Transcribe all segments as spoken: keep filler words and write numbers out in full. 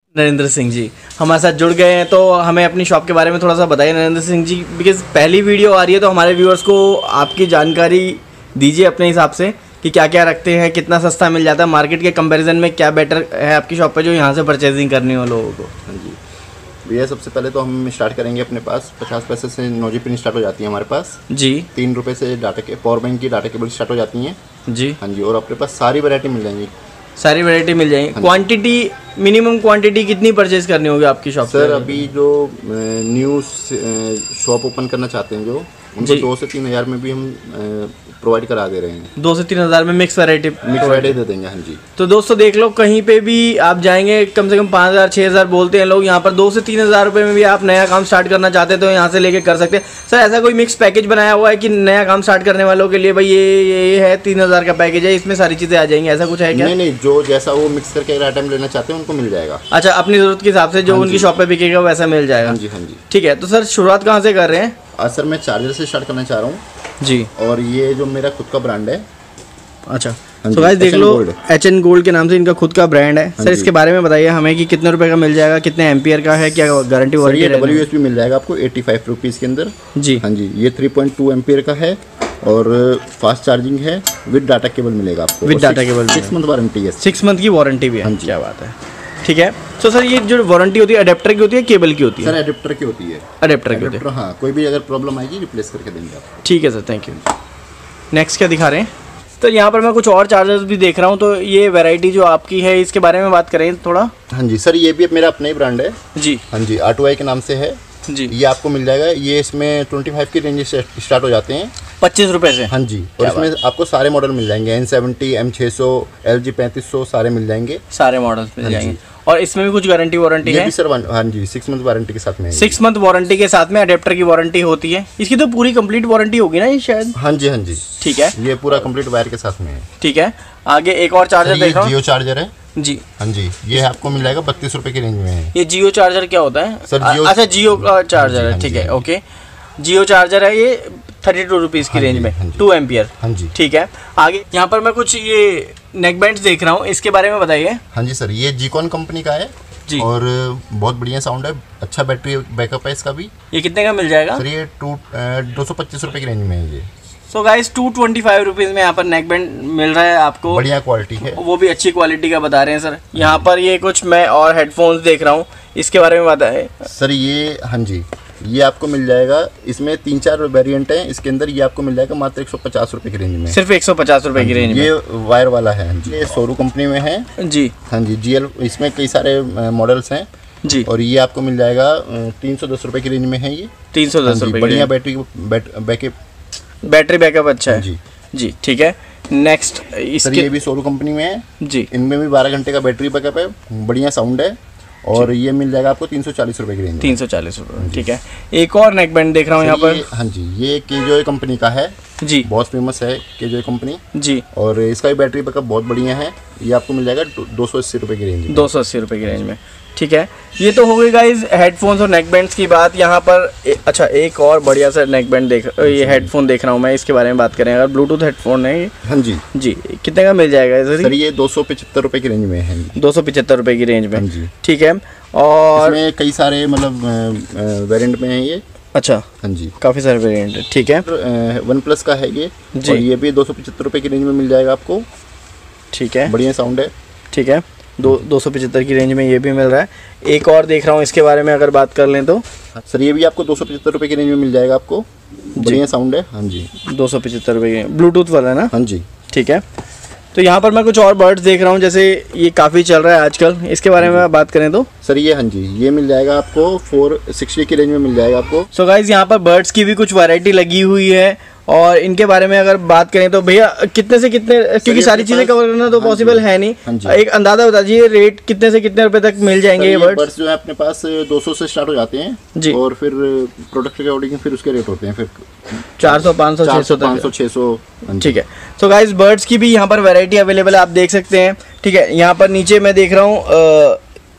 नरेंद्र सिंह जी हमारे साथ जुड़ गए हैं, तो हमें अपनी शॉप के बारे में थोड़ा सा बताइए नरेंद्र सिंह जी, बिकॉज पहली वीडियो आ रही है तो हमारे व्यूअर्स को आपकी जानकारी दीजिए अपने हिसाब से कि क्या क्या रखते हैं, कितना सस्ता मिल जाता है मार्केट के कंपैरिजन में, क्या बेटर है आपकी शॉप पे जो यहाँ से परचेजिंग करनी हो लोगों को। हाँ जी भैया, सबसे पहले तो हम स्टार्ट करेंगे अपने पास पचास पैसे से नोजी पिन स्टार्ट हो जाती है हमारे पास जी। तीन रुपये से डाटा के पावर बैंक की डाटा केबल स्टार्ट हो जाती हैं जी। हाँ जी, और अपने पास सारी वैरायटी मिल जाएंगी, सारी वैरायटी मिल जाएगी। क्वांटिटी मिनिमम क्वांटिटी कितनी परचेज करनी होगी आपकी शॉप सर? अभी जो न्यू शॉप ओपन करना चाहते हैं जो उनको दो से तीन हज़ार में भी हम प्रोवाइड करा दे रहे हैं। दो से तीन हज़ार में मिक्स वैरायटी मिक्स वैरायटी दे देंगे। हाँ जी। तो दोस्तों देख लो, कहीं पे भी आप जाएंगे कम से कम पाँच हज़ार छः हज़ार बोलते हैं लोग, यहाँ पर दो से तीन हज़ार रुपये में भी आप नया काम स्टार्ट करना चाहते हैं तो यहाँ से लेके कर सकते हैं। सर ऐसा कोई मिक्स पैकेज बनाया हुआ है कि नया काम स्टार्ट करने वालों के लिए भाई ये ये है तीन हज़ार का पैकेज है, इसमें सारी चीज़ें आ जाएंगी, ऐसा कुछ है क्या? नहीं नहीं, जो जैसा वो मिक्स करके अगर आइटम लेना चाहते हैं उनको मिल जाएगा। अच्छा, अपनी ज़रूरत के हिसाब से जो उनकी शॉप पे बिकेगा वैसा मिल जाएगा। हाँ जी हाँ जी। ठीक है, तो सर शुरुआत कहाँ से कर रहे हैं? आज सर मैं चार्जर से स्टार्ट करना चाह रहा हूँ जी, और ये जो मेरा खुद का ब्रांड है। अच्छा, तो गाइस देख लो, एच एन गोल्ड के नाम से इनका खुद का ब्रांड है। सर इसके बारे में बताइए हमें कि कितने रुपए का मिल जाएगा, कितने एम्पियर का है, क्या गारंटी वारंटी? ये डब्ल्यू एस पी मिल जाएगा आपको एट्टी फाइव रुपीज़ के अंदर जी। हाँ जी, ये थ्री पॉइंट टू एम्पियर का है और फास्ट चार्जिंग है, विद डाटा केबल मिलेगा आपको, with data cable, six month warranty है। सिक्स मंथ की वारंटी भी है। हाँ जी, क्या बात है। ठीक है, तो सर ये जो वारंटी होती है अडेप्टर की होती है, केबल की होती है? सर अडेप्टर की होती है। अडेप्टर की होती है, हाँ। कोई भी अगर प्रॉब्लम आएगी रिप्लेस करके देंगे आपको। ठीक है सर, थैंक यू। नेक्स्ट क्या दिखा रहे हैं? तो यहाँ पर मैं कुछ और चार्जर्स भी देख रहा हूँ, तो ये वैरायटी जो आपकी है इसके बारे में बात करें थोड़ा। हाँ जी सर, ये भी मेरा अपना ही ब्रांड है जी। हाँ जी, आर टू आई के नाम से है जी। ये आपको मिल जाएगा, ये इसमें ट्वेंटी फाइव की रेंज से स्टार्ट हो जाते हैं, पच्चीस रुपए से। हाँ जी, और इसमें आपको सारे मॉडल मिल जाएंगे, एन सेवेंटी, एम छः सौ, एल जी पैंतीस सौ सारे मिल जाएंगे, सारे मॉडल्स मिल जाएंगे। और इसमें भी कुछ गारंटी वारंटी है? सर हाँ जी, सिक्स मंथ वारंटी के साथ में। सिक्स मंथ वारंटी के साथ में अडेप्टर की वारंटी होती है। इसकी तो पूरी कंप्लीट वारंटी होगी ना ये शायद? हाँ जी हाँ जी, ठीक है, ये पूरा कंप्लीट वायर के साथ में है। ठीक है, आगे एक और चार्जर देख रहा हूं, जियो चार्जर है जी। हाँ जी, ये आपको मिल जाएगा बत्तीस रुपए की रेंज में है। ये जियो चार्जर क्या होता है सर? जियो, अच्छा जियो का चार्जर है, ठीक है, ओके। जियो चार्जर है ये थर्टी टू रुपीज़ की रेंज में, टू एम्पियर। हाँ जी, ठीक है। आगे यहाँ पर मैं कुछ ये नेक बैंड्स देख रहा हूँ, इसके बारे में बताइए। हाँ जी सर, ये जीकॉन कंपनी का है जी, और बहुत बढ़िया साउंड है, अच्छा बैटरी बैकअप है इसका भी। ये कितने का मिल जाएगा सर? ये टू दो सौ पच्चीस रुपये की रेंज में है ये। So guys two twenty five rupees में यहाँ पर नेक बैंड मिल रहा है आपको, बढ़िया क्वालिटी है, वो भी अच्छी क्वालिटी का बता रहे हैं सर। यहाँ पर ये कुछ मैं और हेडफोन्स देख रहा हूँ, इसके बारे में बताएं सर। ये हाँ जी, ये आपको मिल जाएगा, इसमें तीन चार वेरिएंट हैं इसके अंदर, ये आपको मिल जाएगा मात्र एक सौ पचास रुपये की रेंज में, सिर्फ एक सौ पचास रुपये की रेंज में। ये वायर वाला है जी, ये सोरू कंपनी में है जी। हाँ जी, जीएल, इसमें कई सारे मॉडल्स हैं जी, और ये आपको मिल जाएगा तीन सौ दस रुपये की रेंज में है ये, तीन सौ दस रुपये। बढ़िया बैटरी बैकअप, बैटरी बैकअप अच्छा है जी जी। ठीक है, नेक्स्ट इसके, ये भी सोरू कंपनी में है जी, इनमें भी बारह घंटे का बैटरी बैकअप है, बढ़िया साउंड है, और ये मिल जाएगा आपको तीन सौ चालीस रुपये की रेंज। तीन सौ चालीस रुपये, ठीक है। एक और नेक बैंड देख रहा हूँ यहाँ पर। हाँ जी, ये केजोए कंपनी का है जी, बहुत फेमस है केजोए कंपनी जी, और इसका भी बैटरी बैकअप बहुत बढ़िया है, ये आपको मिल जाएगा दो सौ अस्सी रुपये की रेंज में, दो सौ अस्सी रुपये की रेंज में। ठीक है, ये तो हो गई गाइज हेडफोन्स और नेक बैंड्स की बात। यहाँ पर ए, अच्छा एक और बढ़िया सा नेक बैंड देख, ये हेडफोन देख रहा हूँ मैं, इसके बारे में बात करें अगर, ब्लूटूथ हेडफोन है ये? हाँ जी जी। कितने का मिल जाएगा सर? सर ये दो सौ पचहत्तर रुपये की रेंज में है, दो सौ पचहत्तर रुपये की रेंज में जी, ठीक है। और इसमें कई सारे मतलब वेरिएंट में है ये। अच्छा हाँ जी, काफ़ी सारे वेरिएंट है, ठीक है। वन प्लस का है ये जी, और ये भी दो सौ पचहत्तर रुपये की रेंज में मिल जाएगा आपको, ठीक है, बढ़िया साउंड है, ठीक है। दो दो सौ पचहत्तर की रेंज में ये भी मिल रहा है। एक और देख रहा हूँ इसके बारे में अगर बात कर लें तो सर, ये भी आपको दो सौ पचहत्तर रुपये की रेंज में मिल जाएगा आपको, बढ़िया साउंड है। हाँ जी, दो सौ पचहत्तर रुपये की, ब्लूटूथ वाला है ना? हाँ जी, ठीक है। तो यहाँ पर मैं कुछ और बर्ड्स देख रहा हूँ, जैसे ये काफ़ी चल रहा है आजकल, इसके बारे में बात करें तो सर ये हाँ जी, ये मिल जाएगा आपको फोर सिक्सटी की रेंज में मिल जाएगा आपको। सो गाइज यहाँ पर बर्ड्स की भी कुछ वैरायटी लगी हुई है, और इनके बारे में अगर बात करें तो भैया कितने से कितने, क्योंकि सारी चीज़ें कवर करना तो पॉसिबल है नहीं, एक अंदाजा बता दीजिए रेट कितने से कितने रुपए तक मिल जाएंगे ये बर्ड्स? बर्ड्स जो है अपने पास दो सौ से स्टार्ट हो जाते हैं जी, और फिर प्रोडक्ट के अकॉर्डिंग फिर उसके रेट होते हैं, फिर चार सौ पाँच सौ छः सौ पाँच सौ छः सौ। ठीक है, तो गाइज बर्ड्स की भी यहाँ पर वैरायटी अवेलेबल है, आप देख सकते हैं। ठीक है, यहाँ पर नीचे मैं देख रहा हूँ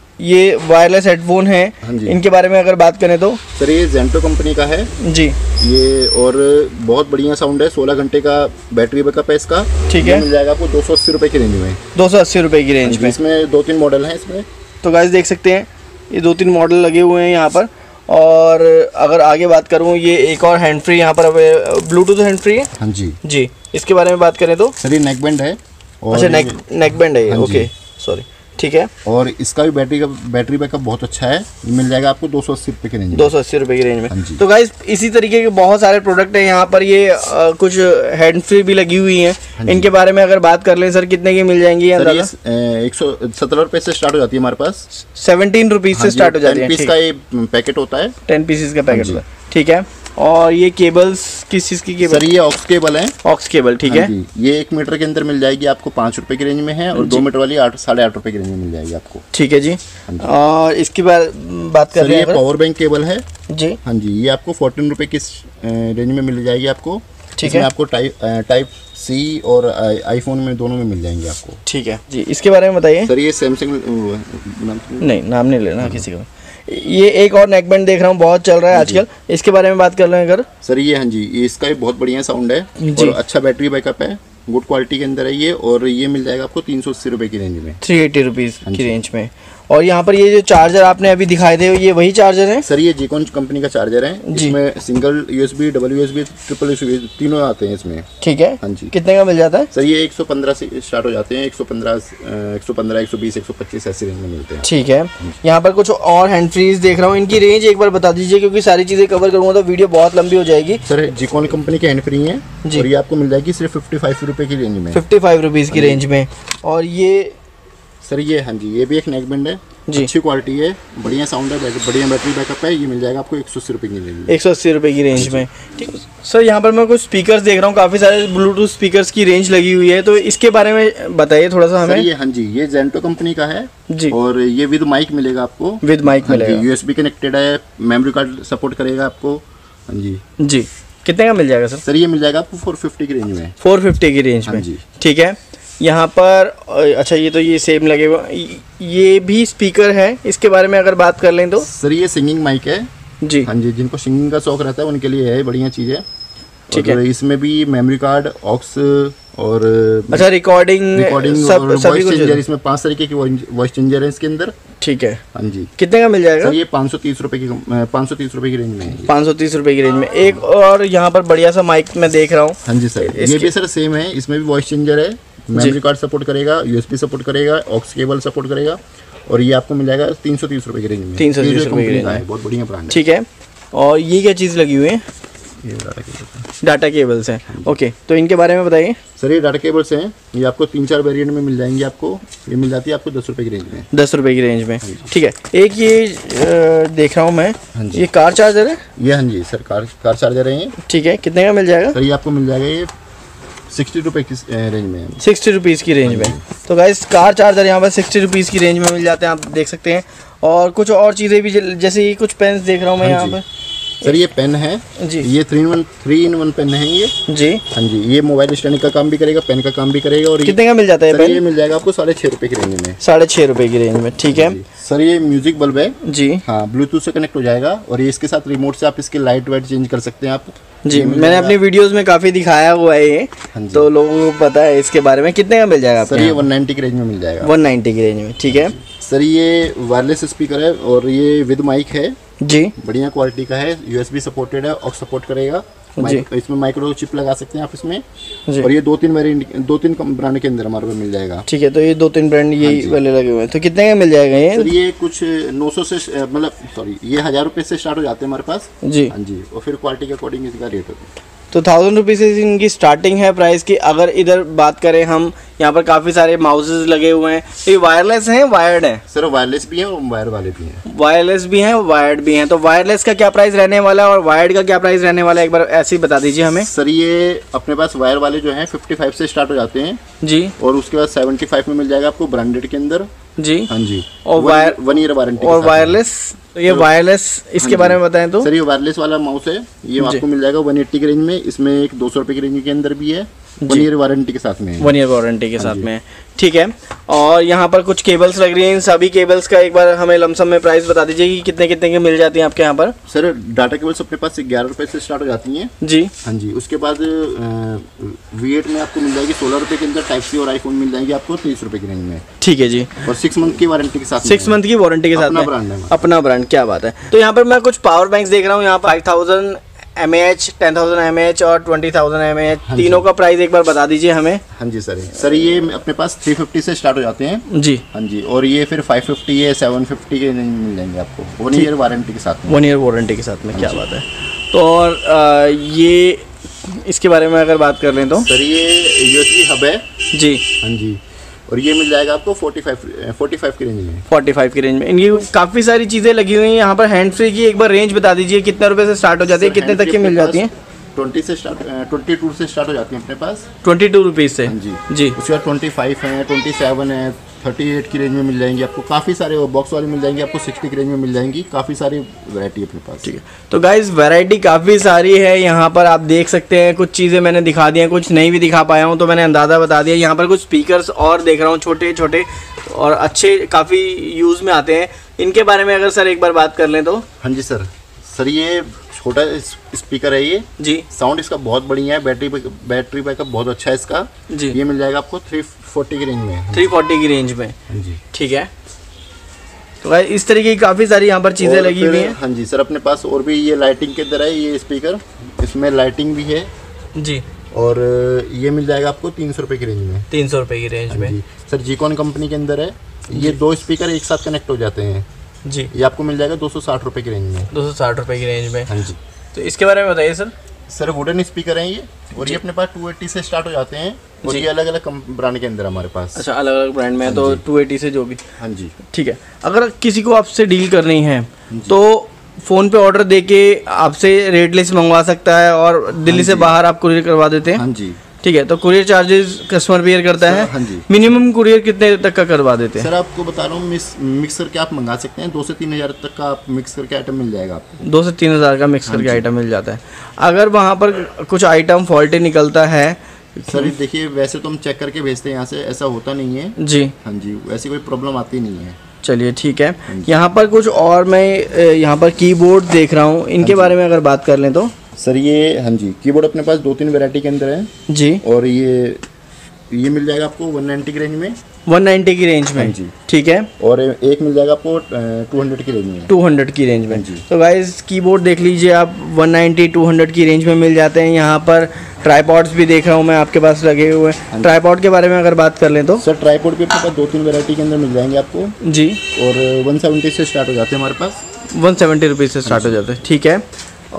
ये वायरलेस हेडफोन है, इनके बारे में अगर बात करें तो सर ये जेंटो कंपनी का है जी, ये और बहुत बढ़िया साउंड है, सोलह घंटे का बैटरी बैकअप है इसका, ठीक है, मिल जाएगा आपको दो सौ अस्सी रुपये की रेंज में, दो सौ अस्सी रुपये की रेंज में। इसमें दो तीन मॉडल हैं इसमें, तो गाइस देख सकते हैं ये दो तीन मॉडल लगे हुए हैं यहाँ पर। और अगर आगे बात करूँ, ये एक और हैंड फ्री यहाँ पर ब्लूटूथ हैंड फ्री है। हाँ जी जी, इसके बारे में बात करें तो सर ये नेक बैंड है। अच्छा, नेक नेक बैंड है ये। ओके सॉरी, ठीक है। और इसका भी बैटरी का बैटरी बैकअप बहुत अच्छा है, मिल जाएगा आपको दो सौ अस्सी रुपये की रेंज में। दो सौ अस्सी रुपये की रेंज में। तो गाइस इसी तरीके के बहुत सारे प्रोडक्ट हैं यहाँ पर। ये आ, कुछ हैंड फ्री भी लगी हुई हैं। इनके बारे में अगर बात कर लें सर, कितने की मिल जाएंगी? एक सौ सत्रह रुपये से स्टार्ट हो जाती है हमारे पास। सेवनटीन रुपीज से स्टार्ट हो जाती है। टेन पीस का ये पैकेट होता है। टेन पीसेस का पैकेट होता है, ठीक है। और ये केबल्स किस चीज़ की केबल? सर ये ऑक्स केबल है। ऑक्स केबल, ठीक है। ये एक मीटर के अंदर मिल जाएगी आपको पाँच रुपए की रेंज में है, और दो मीटर वाली आठ साढ़े आठ रुपए की रेंज में मिल जाएगी आपको। ठीक है जी। और इसकी बात बात कर रहे हैं, ये पावर बैंक केबल है जी। हाँ जी, ये आपको फोर्टीन रुपए की रेंज में मिल जाएगी आपको। ठीक है। आपको टाइप टाइप सी और आईफोन में दोनों में मिल जाएंगे आपको। ठीक है जी। इसके बारे में बताइए सर। ये सैमसंग, नहीं नाम नहीं लेना किसी का। ये एक और नेक बैंड देख रहा हूँ, बहुत चल रहा है आजकल, इसके बारे में बात कर रहे हैं अगर? सर ये हाँ जी, ये इसका भी बहुत बढ़िया साउंड है और अच्छा बैटरी बैकअप है, गुड क्वालिटी के अंदर है ये। और ये मिल जाएगा आपको तीन सौ अस्सी रुपये की रेंज में, थ्री एटी रुपीज़ की रेंज में। और यहाँ पर ये जो चार्जर आपने अभी दिखाए थे, ये वही चार्जर है? सर ये जीकॉन कंपनी का चार्जर है। इसमें single USB, double USB, triple USB तीनों आते हैं इसमें। ठीक है हाँ जी। कितने का मिल जाता है? सर ये एक सौ पंद्रह से स्टार्ट हो जाते हैं, एक सौ पंद्रह, एक सौ पंद्रह, एक सौ बीस, एक सौ पच्चीस ऐसी रेंज में मिलते हैं। ठीक है। यहाँ पर कुछ और हैंड फ्रीज देख रहा हूँ, इनकी रेंज एक बार बता दीजिए, क्योंकि सारी चीज़ें कवर करूँगा तो वीडियो बहुत लंबी हो जाएगी। सर जीकॉन कंपनी के हैंड फ्री है और ये आपको मिल जाएगी सिर्फ फिफ्टी फाइव रुपये की रेंज में। फिफ्टी फाइव रुपीज़ की रेंज में। और ये सर ये हाँ जी, ये भी एक नेक बैंड है, अच्छी क्वालिटी है, बढ़िया साउंड है, बढ़िया बैटरी बैकअप है। ये मिल जाएगा आपको एक सौ अस्सी रुपये की रेंज में। एक सौ अस्सी रुपये की रेंज में, ठीक है सर। यहाँ पर मैं कुछ स्पीकर्स देख रहा हूँ, काफ़ी सारे ब्लूटूथ स्पीकर्स की रेंज लगी हुई है, तो इसके बारे में बताइए थोड़ा सा हमें। ये हाँ जी, ये जेंटो कंपनी का है जी। और ये विद माइक मिलेगा आपको, विद माइक मिलेगा, यूएसबी कनेक्टेड है, मेमोरी कार्ड सपोर्ट करेगा आपको। हाँ जी जी। कितने का मिल जाएगा सर? सर ये मिल जाएगा आपको फोर फिफ्टी की रेंज में। फोर फिफ्टी की रेंज में, ठीक है। यहाँ पर अच्छा, ये तो ये सेम लगे हुआ, ये भी स्पीकर है, इसके बारे में अगर बात कर लें तो? सर ये सिंगिंग माइक है जी। हाँ जी, जिनको सिंगिंग का शौक रहता है उनके लिए है, बढ़िया चीज़ है। ठीक है। इसमें भी मेमोरी कार्ड, ऑक्स और अच्छा रिकॉर्डिंग रिकॉर्डिंग सब वॉइस चेंजर, इसमें पांच तरीके की वॉइस चेंजर है इसके अंदर। ठीक है हाँ जी। कितने का मिल जाएगा? सर ये पाँच सौ तीस रुपये की पाँच सौ तीस रुपये की रेंज में है। पाँच सौ तीस रुपये की रेंज में। एक और यहाँ पर बढ़िया सा माइक मैं देख रहा हूँ। हाँ जी सर, ये भी सर सेम है, इसमें भी वॉइस चेंजर है, मेमोरी कार्ड सपोर्ट करेगा, यूएसबी सपोर्ट करेगा, ऑक्स केबल सपोर्ट करेगा। और ये आपको मिल जाएगा तीन सौ तीस रुपये की रेंज में। तीन सौ तीस रुपये की रेंज में, बहुत बढ़िया ब्रांड है। ठीक है। और ये क्या चीज़ लगी हुई है? ये डाटा केबल्स डाटा केबल्स हैं। ओके, तो इनके बारे में बताइए सर। ये डाटा केबल्स हैं, ये आपको तीन चार वेरिएंट में मिल जाएंगी आपको। ये मिल जाती है आपको दस रुपये की रेंज में। दस रुपये की रेंज में, ठीक है। एक ये देख रहा हूँ मैं, ये कार चार्जर है? ये हाँ जी सर, कार कार चार्जर है ये। ठीक है, कितने का मिल जाएगा? सर ये आपको मिल जाएगा ये सिक्सटी रुपये की रेंज में। सिक्सटी रुपीज़ की रेंज में। तो गाइस कार चार्जर यहाँ पर सिक्सटी रुपीज़ की रेंज में मिल जाते हैं, आप देख सकते हैं। और कुछ और चीज़ें भी, जैसे ये कुछ पेन्स देख रहा हूँ मैं यहाँ पर। सर ये पेन है जी, ये three in one three in one pen है ये जी। हाँ जी, ये मोबाइल स्टैंड का काम भी करेगा, पेन का काम भी करेगा। और कितने का मिल जाता है पेन? ये मिल जाएगा आपको साढ़े छः रुपये की रेंज में। साढ़े छः रुपये की रेंज में, ठीक है सर। ये म्यूजिक बल्ब है जी। हाँ, ब्लूटूथ से कनेक्ट हो जाएगा और ये इसके साथ रिमोट से आप इसकी लाइट वाइट चेंज कर सकते हैं आप जी। मैंने अपनी वीडियोस में काफी दिखाया हुआ है ये, तो लोगों को पता है इसके बारे में। कितने का मिल जाएगा सर? ये वन नाइन्टी की रेंज में मिल जाएगा। वन नाइन्टी की रेंज में, ठीक है सर। ये वायरलेस स्पीकर है और ये विद माइक है जी, बढ़िया क्वालिटी का है, यूएसबी सपोर्टेड है, ऑक्स सपोर्ट करेगा जी। इसमें माइक्रो चिप लगा सकते हैं आप इसमें जी। और ये दो तीन वेरिएंट, दो तीन ब्रांड के अंदर हमारे पास मिल जाएगा। ठीक है, तो ये दो तीन ब्रांड यही वाले लगे हुए हैं। तो कितने का मिल जाएगा ये? सर ये कुछ नौ सौ से मतलब सॉरी ये हजार रुपए से स्टार्ट हो जाते हैं हमारे पास जी। हाँ जी, और फिर क्वालिटी के अकॉर्डिंग इसका रेट होता है। तो थाउजेंड रुपीज़ से इनकी स्टार्टिंग है प्राइस की। अगर इधर बात करें हम, यहाँ पर काफ़ी सारे माउसेस लगे हुए हैं। तो ये वायरलेस हैं, वायर्ड हैं? सर वायरलेस भी हैं और वायर वाले भी हैं। वायरलेस भी हैं, वायर्ड भी हैं। तो वायरलेस का क्या प्राइस रहने वाला है और वायर्ड का क्या प्राइस रहने वाला है, एक बार ऐसे ही बता दीजिए हमें। सर ये अपने पास वायर वाले जो हैं फिफ्टी फाइव से स्टार्ट हो जाते हैं जी, और उसके बाद सेवेंटी फाइव में मिल जाएगा आपको ब्रांडेड के अंदर जी। हाँ जी, और वायर वन ईयर वारंटी। और वायरलेस, तो ये वायरलेस इसके बारे में बताएं तो? सर ये वायरलेस वाला माउस है, ये आपको मिल जाएगा वन एट्टी की रेंज में। इसमें एक दो सौ रुपये की रेंज के अंदर भी है वन ईयर वारंटी के साथ में, वन ईयर वारंटी के साथ में, ठीक है। और यहाँ पर कुछ केबल्स लग रही हैं, सभी केबल्स का एक बार हमें लमसम में प्राइस बता दीजिए कि कितने कितने की मिल जाती हैं आपके यहाँ पर। सर डाटा केबल्स अपने पास ग्यारह रुपए से स्टार्ट हो जाती हैं जी। हाँ जी। उसके बाद वी एट में आपको मिल जाएगी सोलह रुपए के अंदर टाइप सी और आईफोन मिल जाएंगे आपको तीस रुपए की रेंज में, ठीक है जी। और सिक्स मंथ की वारंटी के साथ, सिक्स मंथ की वारंटी के साथ अपना ब्रांड है, अपना ब्रांड, क्या बात है। तो यहाँ पर मैं कुछ पावर बैंक्स देख रहा हूँ, यहाँ पर five thousand M H, ten thousand M H और ट्वेंटी थाउजेंड एम एच, तीनों का प्राइस एक बार बता दीजिए हमें। हाँ जी सर, सर ये अपने पास थ्री फिफ्टी से स्टार्ट हो जाते हैं जी। हाँ जी, और ये फिर फाइव फिफ्टी है, सेवन फिफ्टी के मिल जाएंगे आपको वन ईयर वारंटी के साथ में, वन ईयर वारंटी के साथ में, क्या बात है। तो और आ, ये इसके बारे में अगर बात कर लें तो सर ये यूएसबी हब है जी। हाँ जी, और ये मिल जाएगा आपको पैंतालीस पैंतालीस की रेंज में, पैंतालीस की रेंज में। इनकी काफ़ी सारी चीज़ें लगी हुई हैं यहाँ पर। हैंड फ्री की एक बार रेंज बता दीजिए, कितने रुपए से स्टार्ट हो जाती है, कितने तक की मिल जाती है? ट्वेंटी से स्टार्ट ट्वेंटी टू से स्टार्ट हो जाती है अपने पास, ट्वेंटी टू रुपीज़ से जी जी। उसके बाद ट्वेंटी फाइव है, ट्वेंटी सेवन है, थर्टी एट की रेंज में मिल जाएंगी आपको, काफ़ी सारे बॉक्स वाली मिल जाएंगी आपको, सिक्सटी की रेंज में मिल जाएंगी, काफ़ी सारी वैरायटी अपने पास, ठीक है। तो गाइस वैरायटी काफ़ी सारी है यहाँ पर, आप देख सकते हैं। कुछ चीज़ें मैंने दिखा दी हैं, कुछ नहीं भी दिखा पाया हूँ तो मैंने अंदाज़ा बता दिया। यहाँ पर कुछ स्पीकर्स और देख रहा हूँ, छोटे छोटे और अच्छे, काफ़ी यूज़ में आते हैं। इनके बारे में अगर सर एक बार बात कर लें तो। हाँ जी सर, सर ये छोटा स्पीकर है ये जी, साउंड इसका बहुत बढ़िया है, बैटरी बैटरी बैकअप बहुत अच्छा है इसका जी। ये मिल जाएगा आपको थ्री फोर्टी की रेंज में, थ्री फोर्टी की रेंज में जी, ठीक है। तो भाई इस तरीके की काफ़ी सारी यहाँ पर चीज़ें लगी हुई हैं। हाँ जी सर, अपने पास और भी ये लाइटिंग के तरह है ये स्पीकर, इसमें लाइटिंग भी है जी, और ये मिल जाएगा आपको तीन सौ रुपये की रेंज में, तीन सौ रुपये की रेंज में जी। सर जीकॉन कंपनी के अंदर है ये, दो स्पीकर एक साथ कनेक्ट हो जाते हैं जी। ये आपको मिल जाएगा दो सौ साठ रुपये की रेंज में, दो सौ साठ रुपये की रेंज में, हाँ जी। तो इसके बारे में बताइए सर। सर वुडन स्पीकर हैं ये, और ये अपने पास टू एटी से स्टार्ट हो जाते हैं, और ये अलग अलग ब्रांड के अंदर हमारे पास। अच्छा, अलग अलग ब्रांड में है, तो टू एटी से जो भी, हाँ जी, ठीक है। अगर किसी को आपसे डील करनी है तो फ़ोन पे ऑर्डर देके आपसे रेट लिस्ट मंगवा सकता है, और दिल्ली से बाहर आप कुरियर करवा देते हैं। हाँ जी, ठीक है। तो कुरियर चार्जेस कस्टमर बेयर करता है। हाँ जी। मिनिमम कुरियर कितने तक का करवा देते हैं? सर आपको बता रहा हूँ, मिक्स करके आप मंगा सकते हैं, दो से तीन हज़ार तक का आप मिक्स करके आइटम मिल जाएगा आपको, दो से तीन हज़ार का मिक्स करके आइटम मिल जाता है। अगर वहाँ पर कुछ आइटम फॉल्टी निकलता है सर देखिए, वैसे तो हम चेक करके भेजते हैं यहाँ से, ऐसा होता नहीं है जी। हाँ जी, वैसे कोई प्रॉब्लम आती नहीं है। चलिए ठीक है। यहाँ पर कुछ और मैं यहाँ पर कीबोर्ड देख रहा हूँ, इनके बारे में अगर बात कर लें तो। सर ये हाँ जी, कीबोर्ड अपने पास दो तीन वैरायटी के अंदर है जी, और ये ये मिल जाएगा आपको वन नाइन्टी की रेंज में, वन नाइन्टी की रेंज में जी, ठीक है। और एक मिल जाएगा आपको टू हंड्रेड की रेंज में, टू हंड्रेड की रेंज में जी। तो गाइस कीबोर्ड देख लीजिए आप, वन नाइन्टी टू हंड्रेड की रेंज में मिल जाते हैं। यहाँ पर ट्राईपॉड्स भी देख रहा हूँ मैं आपके पास लगे हुए। ट्राईपॉड के बारे में अगर बात कर लें तो सर, ट्राईपॉड भी अपने पास दो तीन वैरायटी के अंदर मिल जाएंगे आपको जी, और वन सेवेंटी से स्टार्ट हो जाते हैं हमारे पास, वन सेवेंटी रुपीज़ से स्टार्ट हो जाते हैं, ठीक है।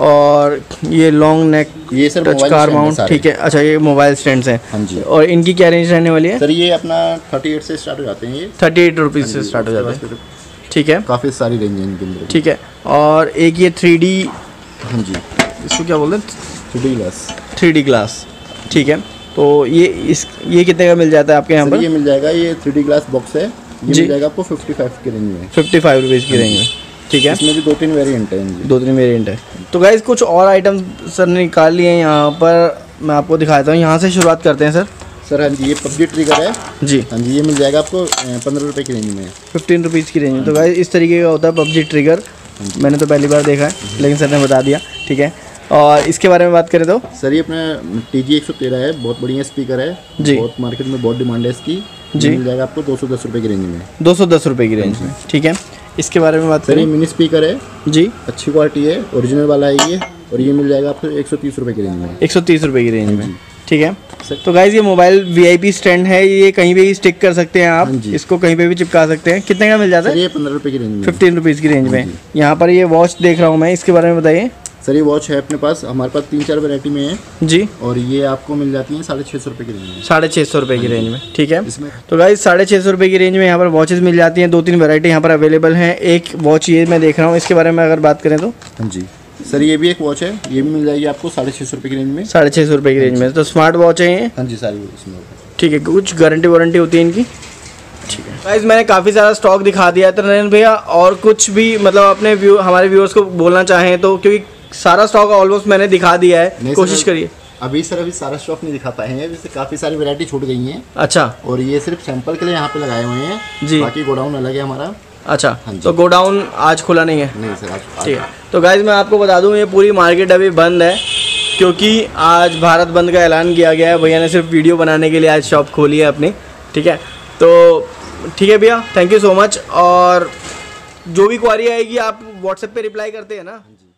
और ये लॉन्ग नेक, ये सर टच कार माउंट, ठीक है। अच्छा, ये मोबाइल स्टैंड्स हैं हाँ जी, और इनकी क्या रेंज रहने वाली है? सर ये अपना थर्टी एट से स्टार्ट हो जाते हैं, ये थर्टी एट रुपीज़ से स्टार्ट हो जाते हैं, ठीक है। काफ़ी सारी रेंज है इनके अंदर, ठीक है। और एक ये थ्री डी, हाँ जी, इसको क्या बोलते हैं? Three D glass, three D glass, ठीक है। तो ये इस ये कितने का मिल जाता है आपके यहाँ पर? ये मिल जाएगा, ये थ्री डी ग्लास बॉक्स है, ये मिल जाएगा आपको फिफ्टी फाइव की रेंज में, फिफ्टी फाइव रुपीज़ की रेंज में, ठीक है। इसमें भी दो तीन वेरिएंट है, दो तीन वेरिएंट है। तो गाइस कुछ और आइटम सर ने निकाल लिए हैं यहाँ पर, मैं आपको दिखाता हूँ। यहाँ से शुरुआत करते हैं सर। सर हाँ जी, ये पबजी ट्रिगर है जी, हाँ जी, ये मिल जाएगा आपको पंद्रह रुपये की रेंज में, फिफ्टीन रुपीज़ की रेंज में। तो गाइस इस तरीके का होता है पबजी ट्रिगर, मैंने तो पहली बार देखा है, लेकिन सर ने बता दिया, ठीक है। और इसके बारे में बात करें तो सर, ये अपना टी जी एक सौ तेरह है, बहुत बढ़िया स्पीकर है जी, बहुत मार्केट में बहुत डिमांड है इसकी जी, मिल जाएगा आपको दो सौ दस रुपये की रेंज में, दो सौ दस रुपये की रेंज में, ठीक है। इसके बारे में बात करें, मिनी स्पीकर है जी, अच्छी क्वालिटी है, ओरिजिनल वाला है ये, और ये मिल जाएगा आपको एक सौ तीस रुपये की रेंज में, एक सौ तीस रुपये की रेंज में, ठीक है। तो गाइज ये मोबाइल वीआईपी स्टैंड है, ये कहीं पे भी स्टिक कर सकते हैं आप, इसको कहीं पे भी चिपका सकते हैं। कितने का मिल जाता है? ये पंद्रह रुपये की रेंज में, फिफ्टीन रुपीज़ की रेंज में। यहाँ पर ये वॉच देख रहा हूँ मैं, इसके बारे में बताइए। सर ये वॉच है अपने पास, हमारे पास तीन चार वैरायटी में है जी, और ये आपको मिल जाती है साढ़े छः सौ रुपये की रेंज में, साढ़े छः सौ रुपये की रेंज में, ठीक है। तो गाइज साढ़े छः सौ रुपये की रेंज में यहाँ पर वॉचेस मिल जाती हैं, दो तीन वैरायटी यहाँ पर अवेलेबल हैं। एक वॉच ये मैं देख रहा हूँ, इसके बारे में अगर बात करें तो। हाँ जी सर, ये भी एक वॉच है, ये भी मिल जाएगी आपको साढ़े छः सौ रुपये की रेंज में, साढ़े छः सौ रुपये की रेंज में। तो स्मार्ट वॉच है ये? हाँ जी, सारी, ठीक है। कुछ गारंटी वारंटी होती है इनकी? ठीक है। गाइस मैंने काफ़ी सारा स्टॉक दिखा दिया है। तो नरेंद्र भैया और कुछ भी मतलब अपने व्यू हमारे व्यूअर्स को बोलना चाहें तो, क्योंकि सारा स्टॉक ऑलमोस्ट मैंने दिखा दिया है, कोशिश करिए। अभी सर अभी सारा स्टॉक नहीं दिखा पाए हैं, वैसे काफ़ी सारी वैरायटी छूट गई हैं। अच्छा। और ये सिर्फ सैंपल के लिए यहाँ पे लगाए हुए हैं जी, बाकी गोडाउन अलग है हमारा। अच्छा, हाँ, तो गोडाउन आज खुला नहीं है? नहीं सर, आज ठीक है। तो गाइज मैं आपको बता दूं ये पूरी मार्केट अभी बंद है, क्योंकि आज भारत बंद का ऐलान किया गया है। भैया ने सिर्फ वीडियो बनाने के लिए आज शॉप खोली है अपनी। ठीक है, तो ठीक है भैया, थैंक यू सो मच। और जो भी क्वारी आएगी आप व्हाट्सएप पे रिप्लाई करते हैं ना?